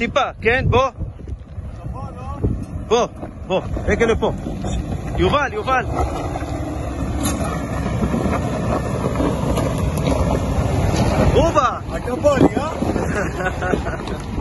טיפה, כן? בוא. בוא, בוא, רגע לפה. יובל, יובל. רובה! הקבולי, אה?